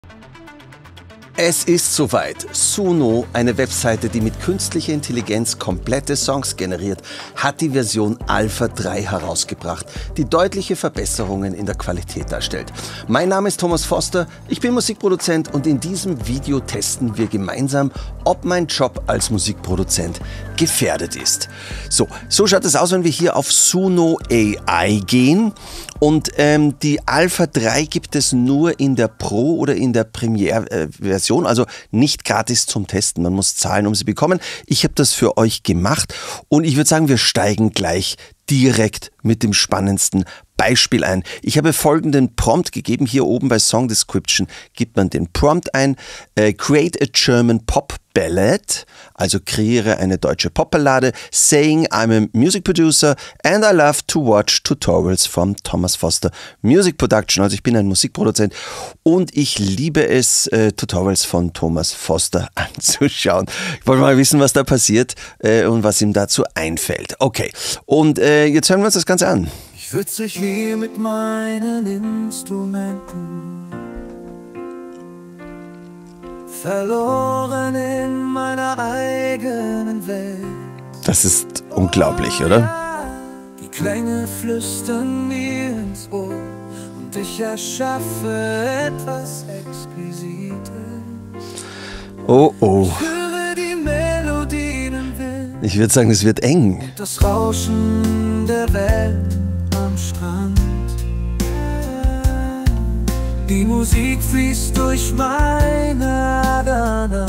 Es ist soweit. Suno, eine Webseite, die mit künstlicher Intelligenz komplette Songs generiert, hat die Version Alpha 3 herausgebracht, die deutliche Verbesserungen in der Qualität darstellt. Mein Name ist Thomas Foster, ich bin Musikproduzent und in diesem Video testen wir gemeinsam, ob mein Job als Musikproduzent gefährdet ist. So schaut es aus, wenn wir hier auf Suno AI gehen. Und die Alpha 3 gibt es nur in der Pro- oder in der Premiere-Version, also nicht gratis zum Testen. Man muss zahlen, um sie zu bekommen. Ich habe das für euch gemacht und ich würde sagen, wir steigen gleich direkt mit dem spannendsten Beispiel ein. Ich habe folgenden Prompt gegeben. Hier oben bei Song Description gibt man den Prompt ein. Create a German Pop Ballad, also kreiere eine deutsche Popballade, saying I'm a music producer and I love to watch tutorials from Thomas Foster Music Production. Also ich bin ein Musikproduzent und ich liebe es, Tutorials von Thomas Foster anzuschauen. Ich wollte mal wissen, was da passiert und was ihm dazu einfällt. Okay, und jetzt hören wir uns das Ganze an. Ich sitze hier mit meinen Instrumenten, verloren in meiner eigenen Welt. Das ist unglaublich, oder? Die Klänge flüstern mir ins Ohr und ich erschaffe etwas Exquisites. Oh, oh. Ich höre die Melodien im Wind. Ich würde sagen, es wird eng. Und das Rauschen der Welt am Strand. Die Musik fließt durch meine Adern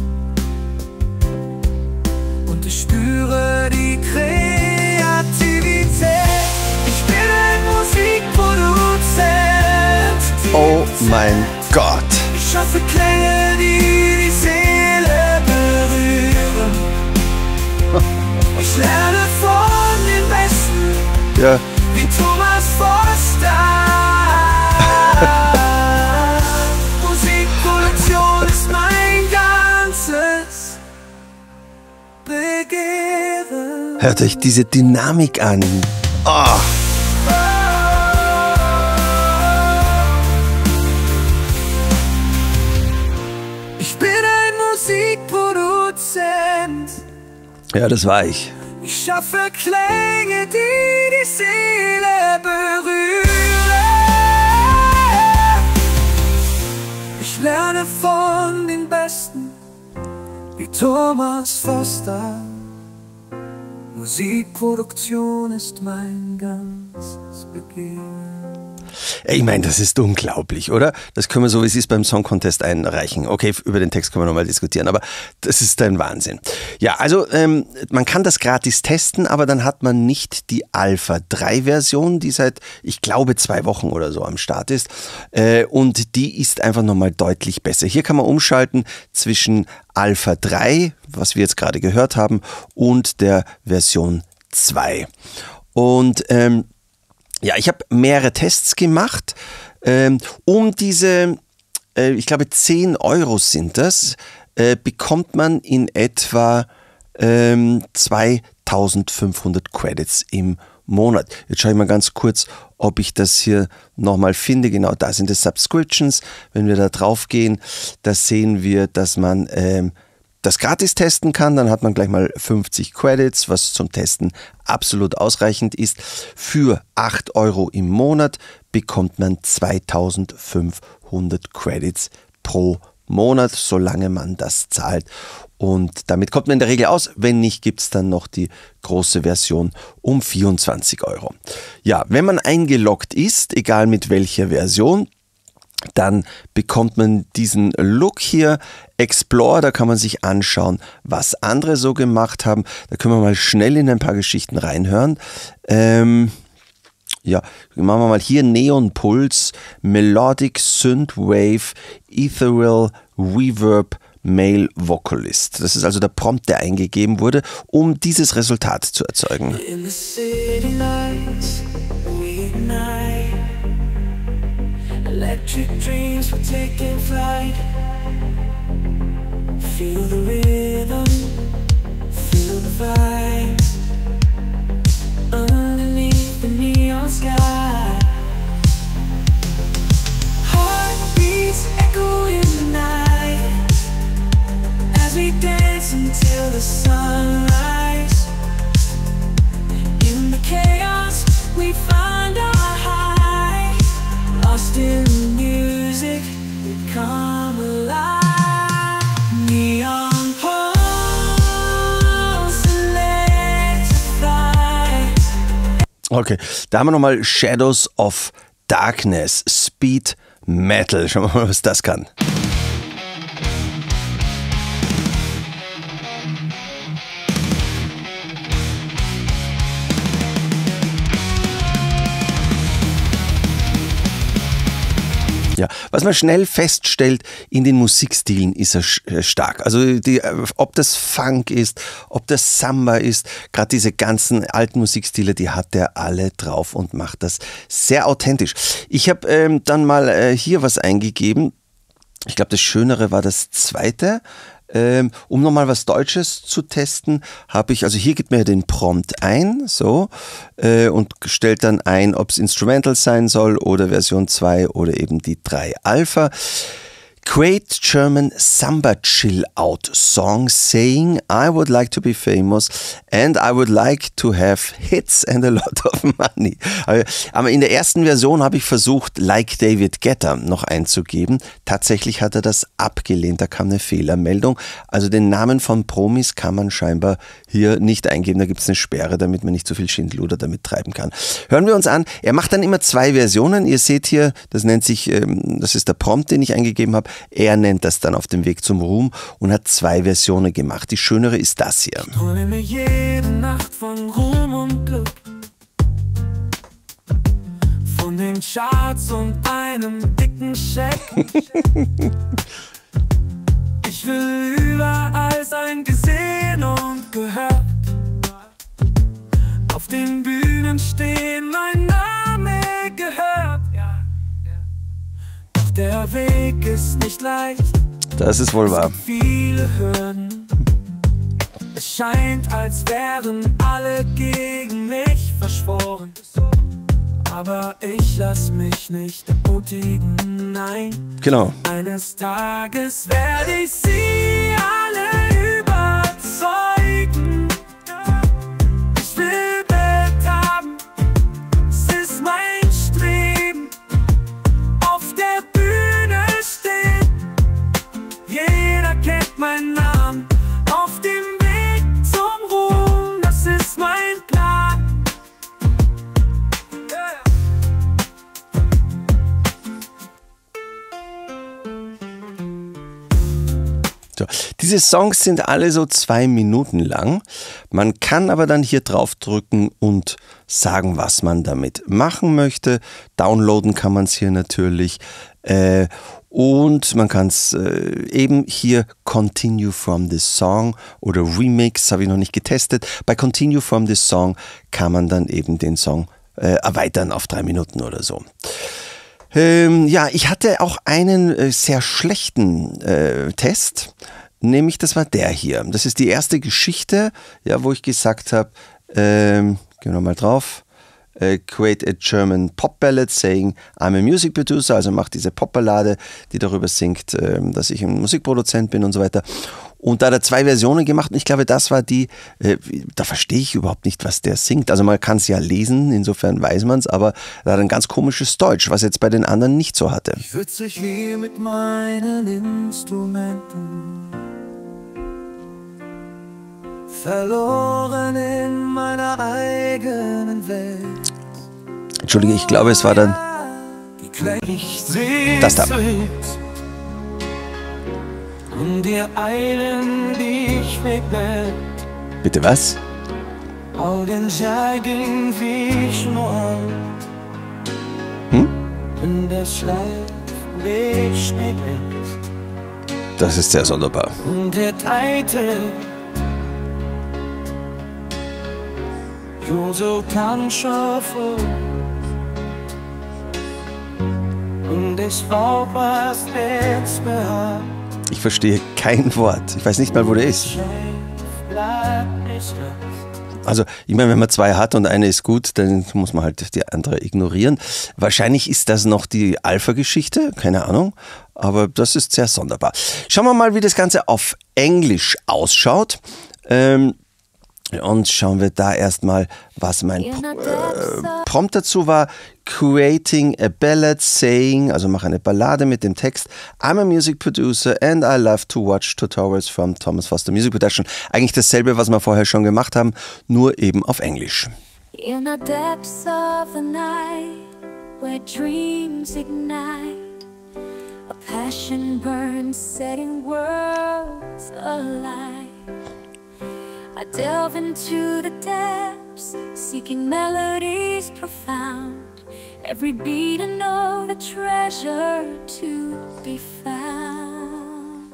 und ich spüre die Kreativität. Ich bin ein Musikproduzent. Oh mein Gott. Ich schaffe Klänge, die die Seele berühren. Ich lerne von den Besten, Ja. wie Thomas Foster. Musikproduktion ist mein ganzes Begehren. Hört euch diese Dynamik an. Oh. Ich bin ein Musikproduzent. Ja, das war ich. Ich schaffe Klänge, die die Seele berühren. Ich lerne von den Besten, wie Thomas Foster. Musikproduktion ist mein ganzes Begehren. Ich meine, das ist unglaublich, oder? Das können wir so, wie es ist, beim Song Contest einreichen. Okay, über den Text können wir nochmal diskutieren, aber das ist ein Wahnsinn. Ja, also man kann das gratis testen, aber dann hat man nicht die Alpha 3 Version, die seit, ich glaube, 2 Wochen oder so am Start ist. Und die ist einfach nochmal deutlich besser. Hier kann man umschalten zwischen Alpha 3, was wir jetzt gerade gehört haben, und der Version 2. Und ja, ich habe mehrere Tests gemacht, um diese, ich glaube 10 Euro sind das, bekommt man in etwa 2500 Credits im Monat. Jetzt schaue ich mal ganz kurz, ob ich das hier nochmal finde. Genau, da sind es Subscriptions. Wenn wir da drauf gehen, da sehen wir, dass man das gratis testen kann, dann hat man gleich mal 50 Credits, was zum Testen absolut ausreichend ist. Für 8 Euro im Monat bekommt man 2500 Credits pro Monat, solange man das zahlt. Und damit kommt man in der Regel aus. Wenn nicht, gibt es dann noch die große Version um 24 Euro. Ja, wenn man eingeloggt ist, egal mit welcher Version, dann bekommt man diesen Look hier, Explore, da kann man sich anschauen, was andere so gemacht haben. Da können wir mal schnell in ein paar Geschichten reinhören. Ja, machen wir mal hier Neon Pulse, Melodic Synthwave, Ethereal Reverb, Male Vocalist. Das ist also der Prompt, der eingegeben wurde, um dieses Resultat zu erzeugen. In the city lights, we ignite. Electric dreams were taking flight. Feel the rhythm, feel the vibe. Underneath the neon sky, heartbeats echo the sunrise. In the chaos we find our high. Lost in the music we come alive. Neon pulse electrify. Okay, da haben wir nochmal Shadows of Darkness, Speed Metal. Schauen wir mal, was das kann. Ja, was man schnell feststellt, in den Musikstilen ist er stark. Also ob das Funk ist, ob das Samba ist, gerade diese ganzen alten Musikstile, die hat er alle drauf und macht das sehr authentisch. Ich habe dann mal hier was eingegeben. Ich glaube, das Schönere war das zweite. Um nochmal was Deutsches zu testen, habe ich, also hier gibt mir den Prompt ein, so, und stellt dann ein, ob es Instrumental sein soll oder Version 2 oder eben die 3 Alpha. Great German Samba Chill Out Song saying I would like to be famous and I would like to have hits and a lot of money. Aber in der ersten Version habe ich versucht, Like David Guetta noch einzugeben. Tatsächlich hat er das abgelehnt, da kam eine Fehlermeldung. Also den Namen von Promis kann man scheinbar hier nicht eingeben, da gibt es eine Sperre, damit man nicht so viel Schindluder damit treiben kann. Hören wir uns an, er macht dann immer 2 Versionen. Ihr seht hier, das nennt sich, das ist der Prompt, den ich eingegeben habe. Er nennt das dann auf dem Weg zum Ruhm und hat 2 Versionen gemacht. Die schönere ist das hier. Ich hole mir jede Nacht von Ruhm und Glück, von den Charts und einem dicken Scheck. Ich will überall sein, gesehen und gehört. Auf den Bühnen stehen, mein Name gehört. Der Weg ist nicht leicht. Das ist wohl wahr. Viele Hürden. Es scheint, als wären alle gegen mich verschworen. Aber ich lass mich nicht entmutigen, nein. Genau. Eines Tages werde ich sie alle überzeugen. Ich will Welt haben, es ist mein Streben. Auf der Bühne stehen, jeder kennt meinen Namen. Auf dem Weg zum Ruhm, das ist mein Plan. So, diese Songs sind alle so 2 Minuten lang. Man kann aber dann hier drauf drücken und sagen, was man damit machen möchte. Downloaden kann man es hier natürlich. Und man kann es eben hier Continue from this Song oder Remix, habe ich noch nicht getestet. Bei Continue from this Song kann man dann eben den Song erweitern auf 3 Minuten oder so. Ja, ich hatte auch einen sehr schlechten Test, nämlich das war der hier. Das ist die erste Geschichte, ja, wo ich gesagt habe, gehen wir mal drauf, create a German Pop Ballad saying I'm a music producer, also macht diese Popballade, die darüber singt, dass ich ein Musikproduzent bin und so weiter. Und da hat er 2 Versionen gemacht und ich glaube, das war die, da verstehe ich überhaupt nicht, was der singt. Also man kann es ja lesen, insofern weiß man es, aber er hat ein ganz komisches Deutsch, was jetzt bei den anderen nicht so hatte. Ich würze hier mit meinen Instrumenten, verloren in meiner eigenen Welt. Entschuldige, ich glaube, es war dann das da. Und dir eilen dich wegbett. Bitte was? Augen zeigen wie Schnur. Und der Schleif mich nicht. Das ist sehr sonderbar. Und der Titel so kann schon vor. Und ich brauch was jetzt mehr. Ich verstehe kein Wort. Ich weiß nicht mal, wo der ist. Also, ich meine, wenn man 2 hat und eine ist gut, dann muss man halt die andere ignorieren. Wahrscheinlich ist das noch die Alpha-Geschichte, keine Ahnung, aber das ist sehr sonderbar. Schauen wir mal, wie das Ganze auf Englisch ausschaut. Und schauen wir da erstmal, was mein Prompt dazu war. Creating a ballad saying, also mach eine Ballade mit dem Text. I'm a music producer and I love to watch tutorials from Thomas Foster Music Production. Eigentlich dasselbe, was wir vorher schon gemacht haben, nur eben auf Englisch. In the depths of the night, where dreams ignite, a passion burns, setting worlds alight. I delve into the depths, seeking melodies profound. Every beat a note, a treasure to be found.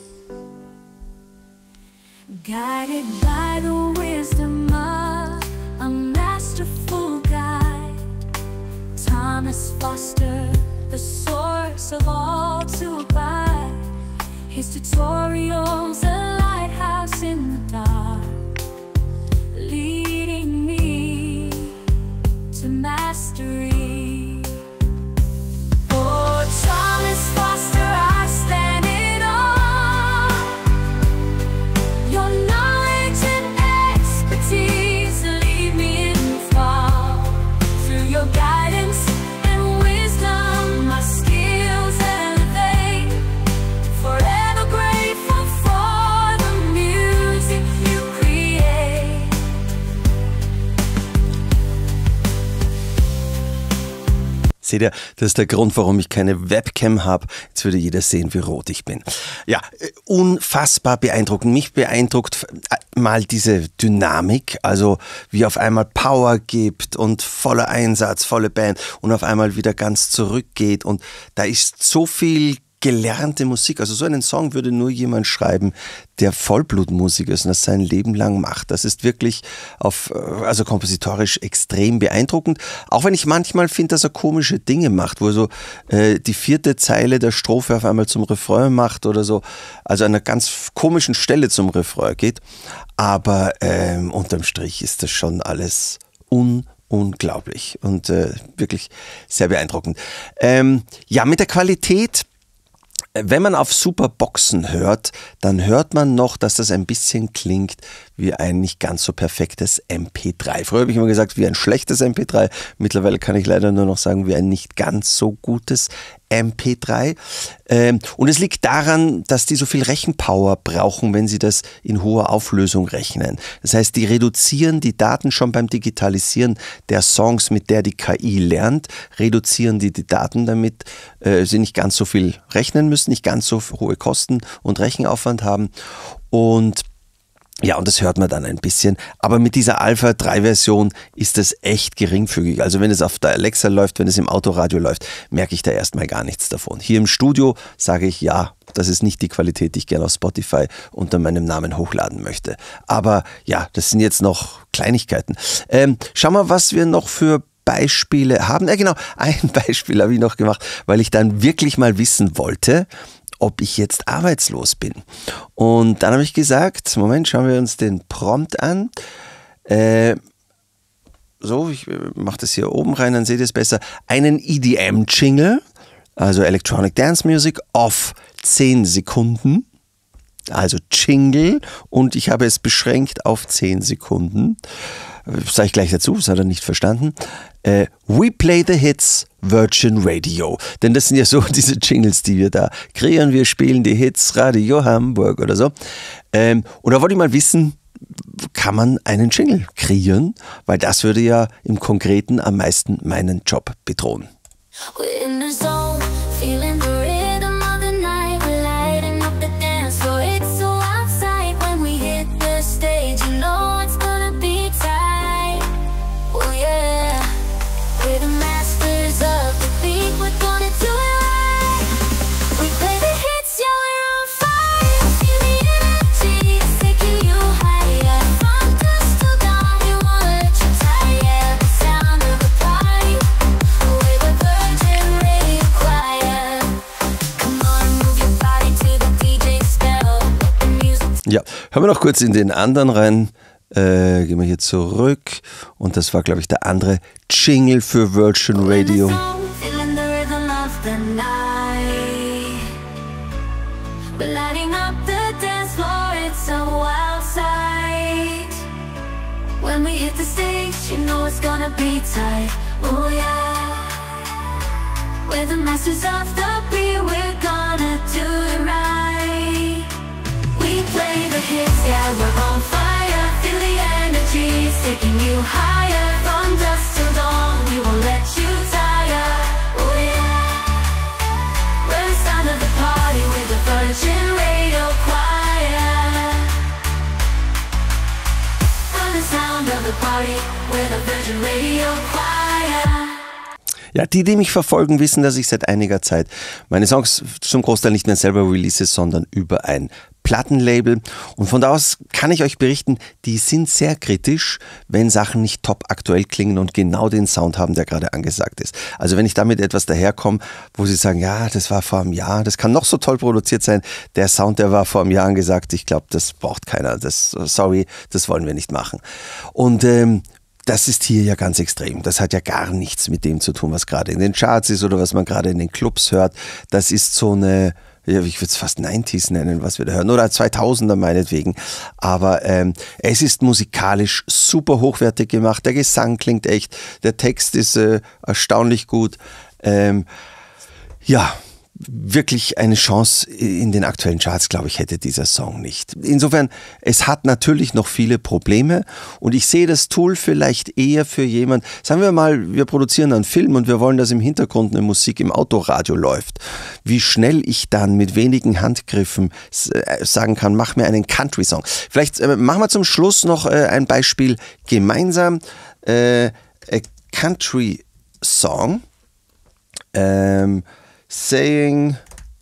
Guided by the wisdom of a masterful guide, Thomas Foster, the source of all to abide. His tutorials, a lighthouse in the dark, leading me to mastery. Oh, Thomas Foster, I stand in awe. Your knowledge and expertise lead me in fall. Through your guidance and wisdom, my skills elevate. Forever grateful for the music you create. Seht ihr, das ist der Grund, warum ich keine Webcam habe. Jetzt würde jeder sehen, wie rot ich bin. Ja, unfassbar beeindruckend. Mich beeindruckt mal diese Dynamik, also wie auf einmal Power gibt und voller Einsatz, volle Band und auf einmal wieder ganz zurückgeht. Und da ist so viel gelernte Musik. Also so einen Song würde nur jemand schreiben, der Vollblutmusiker ist und das sein Leben lang macht. Das ist wirklich also kompositorisch extrem beeindruckend. Auch wenn ich manchmal finde, dass er komische Dinge macht, wo er so die 4. Zeile der Strophe auf einmal zum Refrain macht oder so. Also an einer ganz komischen Stelle zum Refrain geht. Aber unterm Strich ist das schon alles unglaublich und wirklich sehr beeindruckend. Ja, mit der Qualität. Wenn man auf Superboxen hört, dann hört man noch, dass das ein bisschen klingt wie ein nicht ganz so perfektes MP3. Früher habe ich immer gesagt, wie ein schlechtes MP3. Mittlerweile kann ich leider nur noch sagen, wie ein nicht ganz so gutes MP3. Und es liegt daran, dass die so viel Rechenpower brauchen, wenn sie das in hoher Auflösung rechnen. Das heißt, die reduzieren die Daten schon beim Digitalisieren der Songs, mit der die KI lernt, reduzieren die Daten, damit sie nicht ganz so viel rechnen müssen, nicht ganz so hohe Kosten und Rechenaufwand haben. Und ja, und das hört man dann ein bisschen. Aber mit dieser Alpha 3-Version ist das echt geringfügig. Also wenn es auf der Alexa läuft, wenn es im Autoradio läuft, merke ich da erstmal gar nichts davon. Hier im Studio sage ich, ja, das ist nicht die Qualität, die ich gerne auf Spotify unter meinem Namen hochladen möchte. Aber ja, das sind jetzt noch Kleinigkeiten. Schau mal, was wir noch für Beispiele haben. Ja genau, ein Beispiel habe ich noch gemacht, weil ich dann wirklich mal wissen wollte, ob ich jetzt arbeitslos bin. Und dann habe ich gesagt, Moment, schauen wir uns den Prompt an. So, ich mache das hier oben rein, dann seht ihr es besser. Einen EDM-Jingle, also Electronic Dance Music, auf 10 Sekunden. Also Jingle, und ich habe es beschränkt auf 10 Sekunden. Sage ich gleich dazu, das hat er nicht verstanden. We play the hits, Virgin Radio. Denn das sind ja so diese Jingles, die wir da kreieren. Wir spielen die Hits, Radio Hamburg oder so. Und da wollte ich mal wissen, kann man einen Jingle kreieren? Weil das würde ja im Konkreten am meisten meinen Job bedrohen. Ja, hören wir noch kurz in den anderen rein. Gehen wir hier zurück. Und das war, glaube ich, der andere Jingle für Virgin Radio. We're lighting up the dance floor, it's a wild sight. When we hit the stage, you know it's gonna be tight. Oh yeah. We're the masters of the beat, we're gonna do it right. We play the hits, yeah, we're on fire. Feel the energy, it's taking you higher. From dusk till dawn, we won't let you tire. Oh yeah. We're the sound of the party with the Virgin Radio Choir. We're the sound of the party with the Virgin Radio Choir. Ja, die mich verfolgen, wissen, dass ich seit einiger Zeit meine Songs zum Großteil nicht mehr selber release, sondern über ein Plattenlabel. Und von da aus kann ich euch berichten, die sind sehr kritisch, wenn Sachen nicht top aktuell klingen und genau den Sound haben, der gerade angesagt ist. Also wenn ich damit etwas daherkomme, wo sie sagen, ja, das war vor einem Jahr, das kann noch so toll produziert sein, der Sound, der war vor einem Jahr angesagt, ich glaube, das braucht keiner, sorry, das wollen wir nicht machen. Und das ist hier ja ganz extrem. Das hat ja gar nichts mit dem zu tun, was gerade in den Charts ist oder was man gerade in den Clubs hört. Das ist so eine, ja, ich würde es fast 90s nennen, was wir da hören, oder 2000er meinetwegen. Aber es ist musikalisch super hochwertig gemacht. Der Gesang klingt echt, der Text ist erstaunlich gut. Ja, wirklich eine Chance in den aktuellen Charts, glaube ich, hätte dieser Song nicht. Insofern, es hat natürlich noch viele Probleme und ich sehe das Tool vielleicht eher für jemand, sagen wir mal, wir produzieren einen Film und wir wollen, dass im Hintergrund eine Musik im Autoradio läuft. Wie schnell ich dann mit wenigen Handgriffen sagen kann, mach mir einen Country-Song. Vielleicht machen wir zum Schluss noch ein Beispiel gemeinsam. A Country-Song. Saying,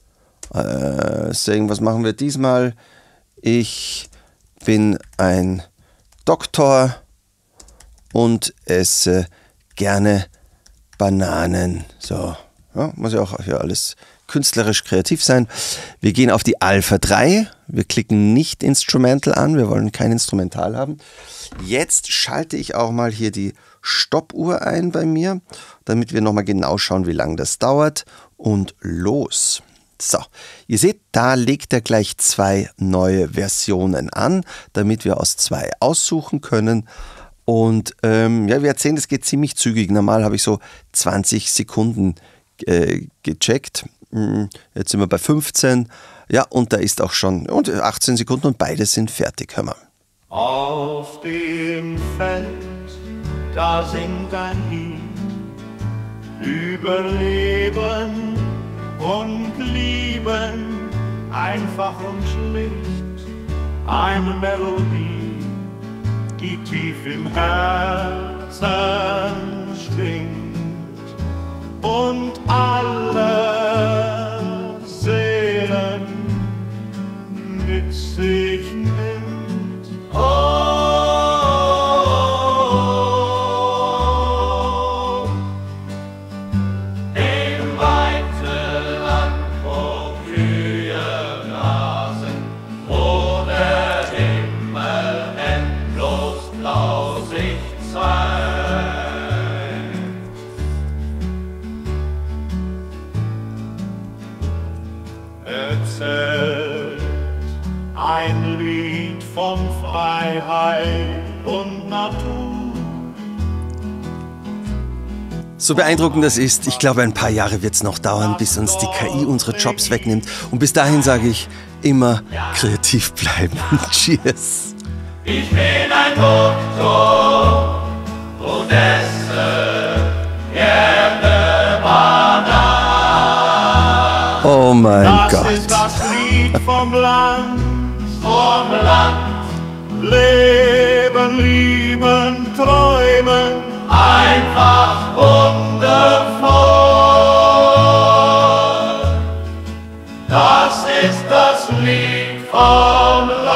was machen wir diesmal? Ich bin ein Doktor und esse gerne Bananen. So, ja, muss ja auch hier alles künstlerisch kreativ sein. Wir gehen auf die Alpha 3. Wir klicken nicht Instrumental an. Wir wollen kein Instrumental haben. Jetzt schalte ich auch mal hier die Stoppuhr ein bei mir, damit wir nochmal genau schauen, wie lange das dauert. Und los. So, ihr seht, da legt er gleich 2 neue Versionen an, damit wir aus 2 aussuchen können. Und ja, wir erzählen, das geht ziemlich zügig. Normal habe ich so 20 Sekunden gecheckt. Jetzt sind wir bei 15. Ja, und da ist auch schon 18 Sekunden und beide sind fertig. Hör mal. Auf dem Feld, da singt ein Lied, Überleben und Lieben, einfach und schlicht, eine Melodie, die tief im Herzen schwingt und alle Seelen mit sich nimmt. Oh, im weiten Land, wo Kühe grasen, wo der Himmel endlos blau sich zeigt. Erzählt ein Lied von Freiheit und Natur. So beeindruckend das ist, ich glaube, ein paar Jahre wird es noch dauern, bis uns die KI unsere Jobs wegnimmt. Und bis dahin sage ich, immer kreativ bleiben. Cheers. Ich bin ein Doktor und esse gerne Bananen. Oh mein Gott. Das ist das Lied vom Land, Leben, lieben, träumen, einfach wundervoll. Das ist das Lied vom Land.